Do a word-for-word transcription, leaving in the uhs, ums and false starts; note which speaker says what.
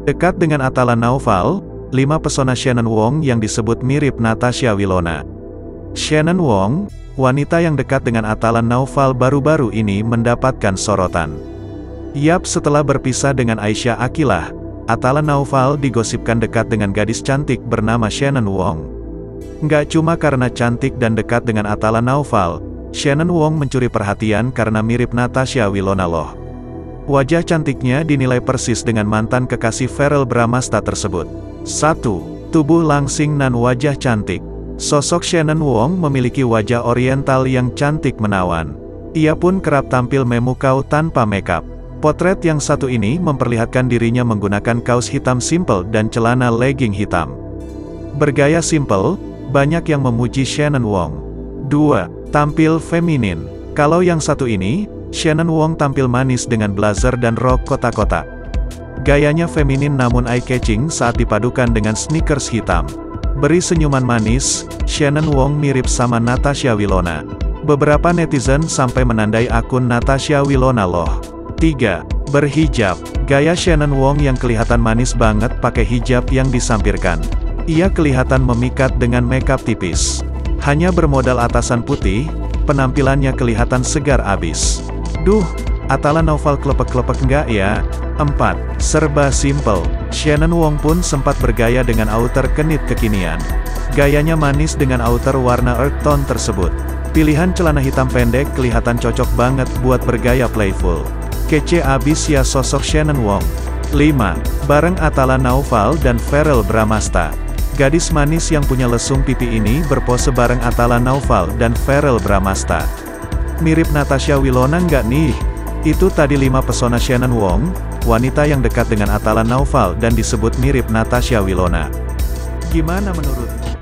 Speaker 1: Dekat dengan Atala Naufal, lima pesona Shannon Wong yang disebut mirip Natasha Wilona. Shannon Wong, wanita yang dekat dengan Atala Naufal baru-baru ini mendapatkan sorotan. Yap, setelah berpisah dengan Aisyah Akilah, Atala Naufal digosipkan dekat dengan gadis cantik bernama Shannon Wong. Nggak cuma karena cantik dan dekat dengan Atala Naufal, Shannon Wong mencuri perhatian karena mirip Natasha Wilona loh. Wajah cantiknya dinilai persis dengan mantan kekasih Verrell Bramasta tersebut. satu. Tubuh langsing dan wajah cantik. Sosok Shannon Wong memiliki wajah oriental yang cantik menawan. Ia pun kerap tampil memukau tanpa makeup. Potret yang satu ini memperlihatkan dirinya menggunakan kaos hitam simple dan celana legging hitam. Bergaya simple, banyak yang memuji Shannon Wong. dua. Tampil feminin. Kalau yang satu ini, Shannon Wong tampil manis dengan blazer dan rok kotak-kotak. Gayanya feminin namun eye-catching saat dipadukan dengan sneakers hitam. Beri senyuman manis, Shannon Wong mirip sama Natasha Wilona. Beberapa netizen sampai menandai akun Natasha Wilona loh. tiga. Berhijab. Gaya Shannon Wong yang kelihatan manis banget pakai hijab yang disampirkan. Ia kelihatan memikat dengan makeup tipis. Hanya bermodal atasan putih, penampilannya kelihatan segar abis. Duh, Atala Naufal klepek-klepek nggak ya? empat. Serba simple. Shannon Wong pun sempat bergaya dengan outer kenit kekinian. Gayanya manis dengan outer warna earth tone tersebut. Pilihan celana hitam pendek kelihatan cocok banget buat bergaya playful. Kece abis ya sosok Shannon Wong. lima. Bareng Atala Naufal dan Verrell Bramasta. Gadis manis yang punya lesung pipi ini berpose bareng Atala Naufal dan Verrell Bramasta. Mirip Natasha Wilona nggak nih? Itu tadi lima pesona Shannon Wong, wanita yang dekat dengan Atala Naufal dan disebut mirip Natasha Wilona. Gimana menurutmu?